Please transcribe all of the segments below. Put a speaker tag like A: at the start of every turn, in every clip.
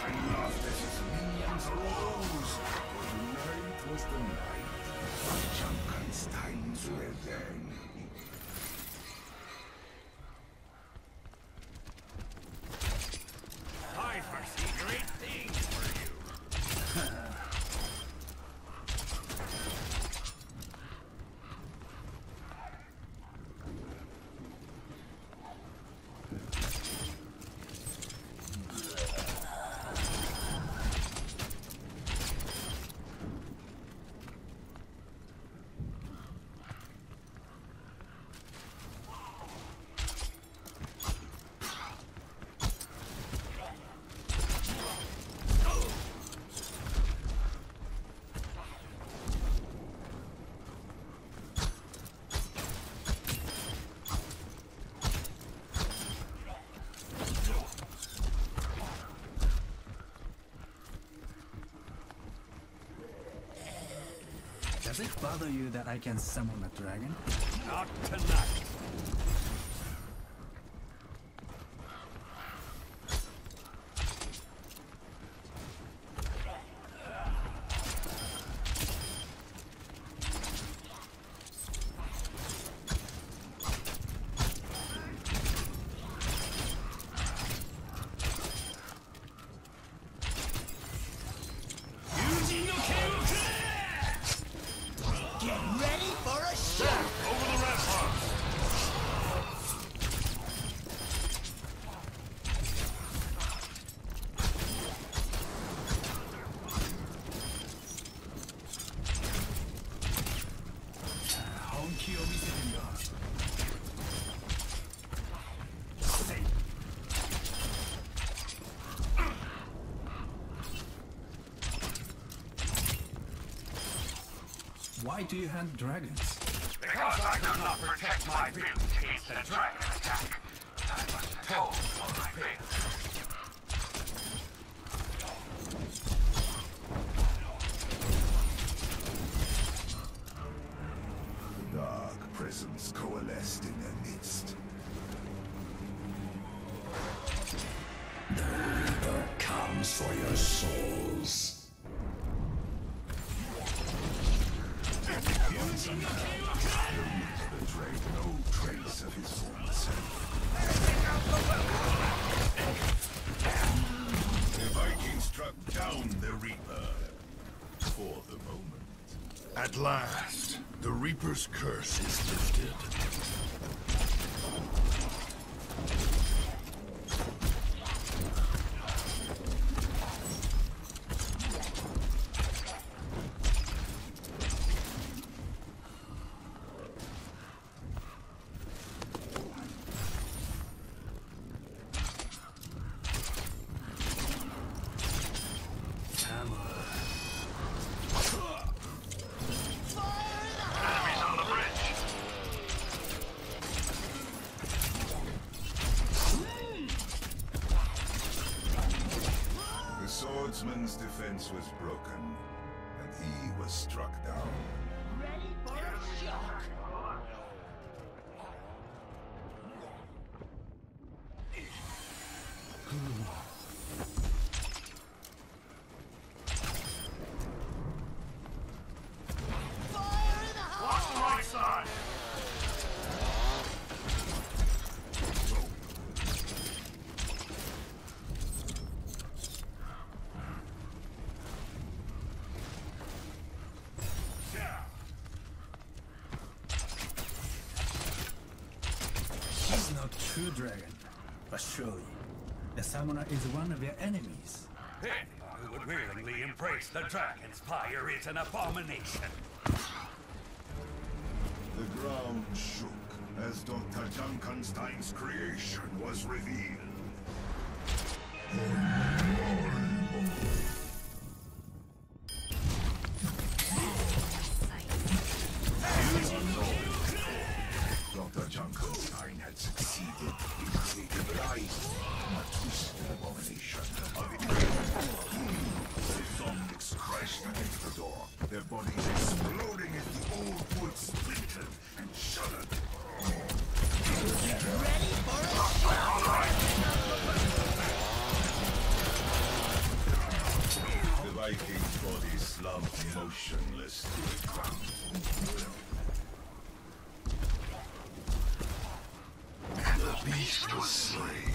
A: Lost as his minions rose. Tonight was the night. Junkenstein's revenge.
B: I foresee great things for you.
C: Does it bother you that I can summon a dragon?
B: Not tonight.
C: Why do you hunt dragons?
B: Because I could not protect my field against a dragon attack. I must atone for my failure.
A: Dark presence coalesced in their midst.
D: The Reaper comes for your souls.
A: Betrayed no trace of his former self. The Vikings struck down the Reaper. For the moment. At last, the Reaper's curse is lifted. The swordsman's defense was broken, and he was struck down.
E: Ready for a shock! Fire in the hole!
B: Watch my side!
C: He's not true dragon, but surely the summoner is one of your enemies.
B: Anyone who would willingly embrace the dragon's fire is an abomination.
A: The ground shook as Dr. Junkenstein's creation was revealed. Dr. Junkenstein had succeeded in creating life from a twisted abomination of ignorance. The zombies crashed against the door, their bodies exploding as the old wood splintered and shuddered.
E: Ready for a shock!
A: monster slain.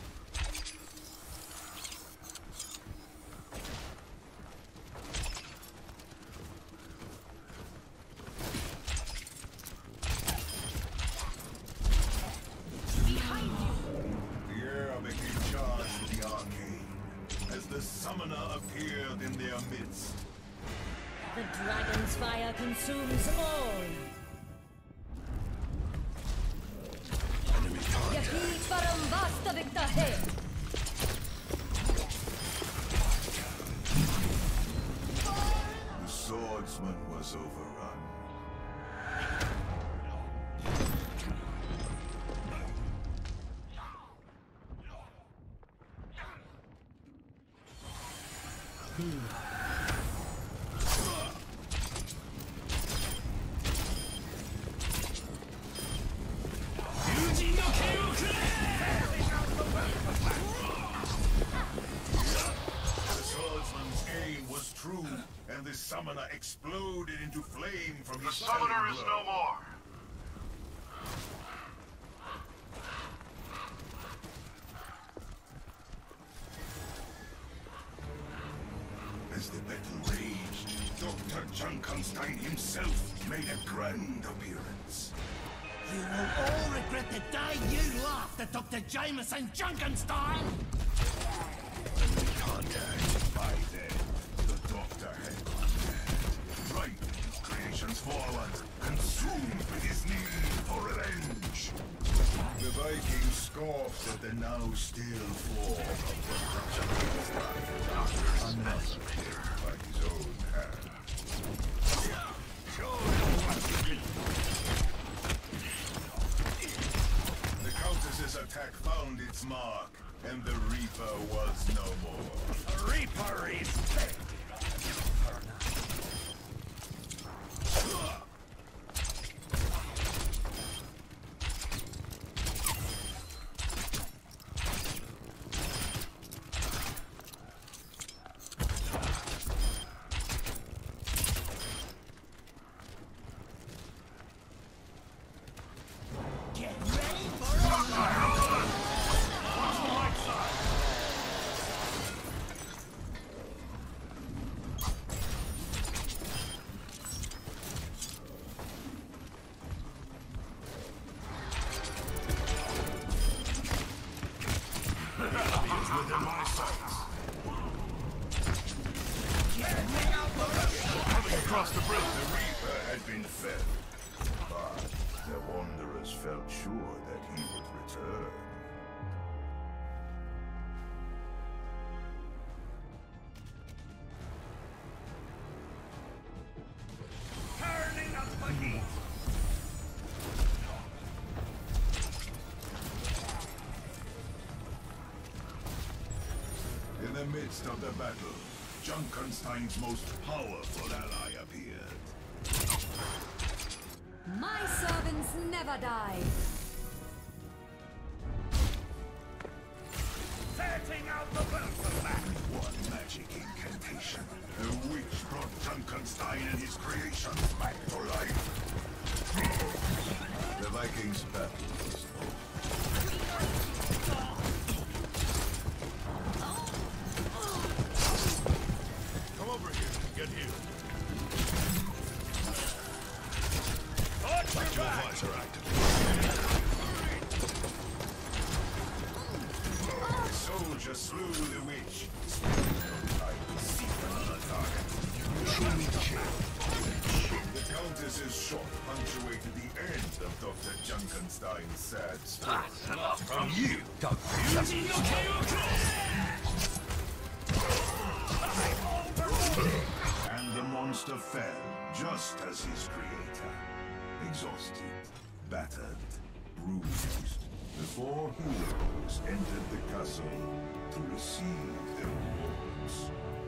A: The air became charged with the arcane as the summoner appeared in their midst.
F: The dragon's fire consumes all.
D: Enemy contact.
F: Yahid Baram Vastavik Tahe.
A: The swordsman was overrun. The swordsman's aim was true, and the summoner exploded into flame from
B: The
A: his
B: summoner is
A: blow.
B: no more.
A: As the battle raged, Dr. Junkenstein himself made a grand appearance.
E: You will all regret the day you laughed at Dr. Jameson Junkenstein!
A: Contact. By then, the Doctor had gone mad. Driving his creations forward, consumed with his need for revenge. The Viking scoffed at the now still form of Dr. Junkenstein, unmastered by his own hand. The Countess's attack found its mark, and the Reaper was no more.
B: Reaper is dead.
E: Get ready for a
A: Within my sights.
B: Coming across the bridge.
A: The Reaper had been felled, but the Wanderers felt sure that he would return.
B: Turning up the heat.
A: In the midst of the battle, Junkenstein's most powerful ally appeared.
F: My servants never die.
B: Setting out the welcome mat.
A: One magic incantation. The witch brought Junkenstein and his creations back to life. The Vikings' battle was over.
B: Come over here. Get healed. Watch your back.
D: Visor active.
A: The soldier slew the witch. No time to seek another target. The Countess's shot punctuated the end of Dr. Junkenstein's sad story.
B: That's enough from you.
A: And the monster fell, just as his creator. Exhausted, battered, bruised. The four heroes entered the castle to receive their rewards.